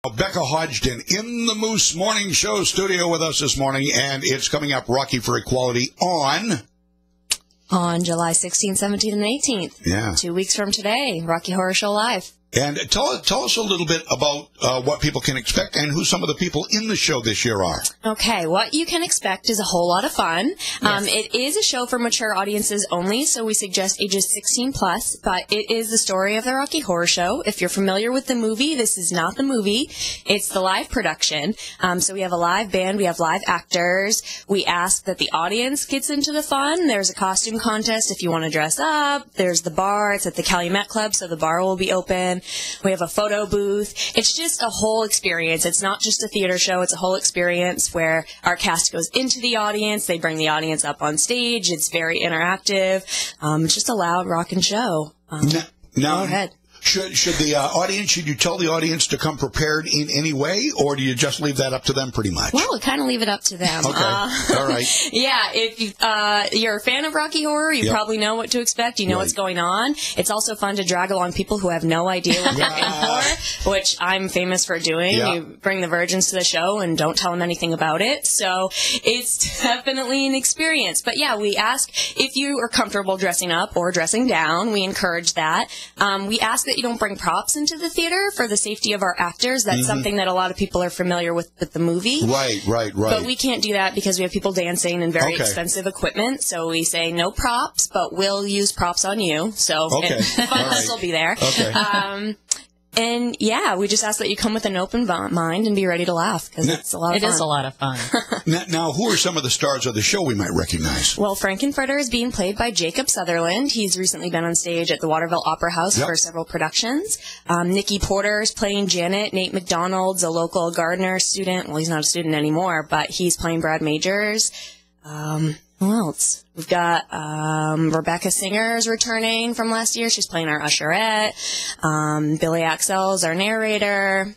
Becca Hodgdon in the Moose Morning Show studio with us this morning, and it's coming up Rocky for Equality on July 16th, 17th, and 18th. Yeah. 2 weeks from today, Rocky Horror Show Live. And tell us a little bit about what people can expect and who some of the people in the show this year are. Okay, what you can expect is a whole lot of fun. Yes. It is a show for mature audiences only, so we suggest ages 16 plus, but it is the story of the Rocky Horror Show. If you're familiar with the movie, this is not the movie. It's the live production. So we have a live band, we have live actors. We ask that the audience gets into the fun. There's a costume contest if you want to dress up. There's the bar. It's at the Calument Club, so the bar will be open. We have a photo booth. It's just a whole experience. It's not just a theater show. It's a whole experience where our cast goes into the audience. They bring the audience up on stage. It's very interactive. It's just a loud rockin' show. Now, go ahead. Should you tell the audience to come prepared in any way, or do you just leave that up to them pretty much? Well, kind of leave it up to them. Okay. All right. Yeah, if you're a fan of Rocky Horror, you probably know what to expect. You know what's going on. It's also fun to drag along people who have no idea what they're in for, which I'm famous for doing. Yeah. You bring the virgins to the show and don't tell them anything about it. So it's definitely an experience. But yeah, we ask if you are comfortable dressing up or dressing down. We encourage that. We ask that you don't bring props into the theater for the safety of our actors. That's something that a lot of people are familiar with the movie. Right. But we can't do that because we have people dancing and very expensive equipment. So we say no props, but we'll use props on you. So the fun will still be there. Okay. And yeah, we just ask that you come with an open mind and be ready to laugh because it's a lot of fun. It is a lot of fun. Now, who are some of the stars of the show we might recognize? Well, Frankenfurter is being played by Jacob Sutherland. He's recently been on stage at the Waterville Opera House for several productions. Nikki Porter is playing Janet. Nate McDonald's a local Gardner student. Well, he's not a student anymore, but he's playing Brad Majors. Who else? We've got Rebecca Singer's returning from last year. She's playing our usherette. Billy Axel's our narrator.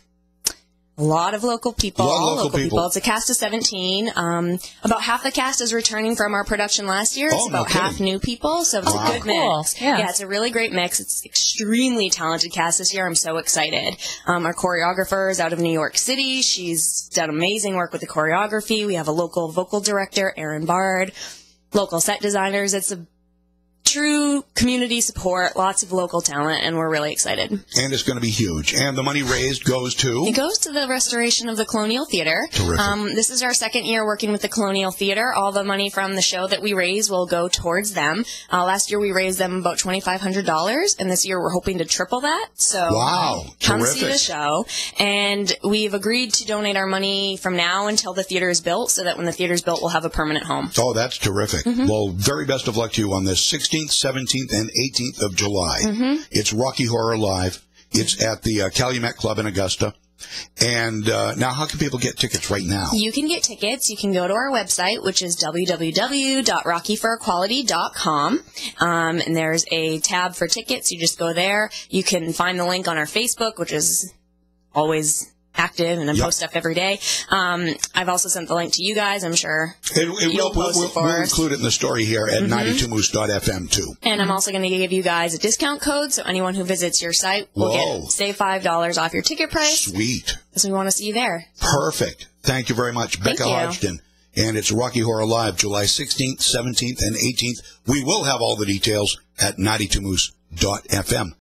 A lot of local people. All local people. It's a cast of 17. About half the cast is returning from our production last year. It's about half new people, so it's a good mix. Yeah, it's a really great mix. It's extremely talented cast this year. I'm so excited. Our choreographer is out of New York City. She's done amazing work with the choreography. We have a local vocal director, Erin Bard. Local set designers. It's a true community support, lots of local talent, and we're really excited. And it's going to be huge. And the money raised goes to? It goes to the restoration of the Colonial Theater. Terrific. This is our second year working with the Colonial Theater. All the money from the show that we raise will go towards them. Last year we raised them about $2,500, and this year we're hoping to triple that. So come see the show. And we've agreed to donate our money from now until the theater is built, so that when the theater is built, we'll have a permanent home. Oh, that's terrific. Well, very best of luck to you on this 16th, 17th, and 18th of July. It's Rocky Horror Live. It's at the Calumet Club in Augusta. And now, how can people get tickets right now? You can get tickets. You can go to our website, which is www.rockyforequality.com. And there's a tab for tickets. You just go there. You can find the link on our Facebook, which is always active, and I post stuff every day. I've also sent the link to you guys. I'm sure you'll post it for us. We'll include it in the story here at 92moose.fm too. And I'm also going to give you guys a discount code, so anyone who visits your site will save $5 off your ticket price. Sweet. So we want to see you there. Perfect. Thank you very much, Becca Hodgdon. And it's Rocky Horror Live, July 16th, 17th, and 18th. We will have all the details at 92moose.fm.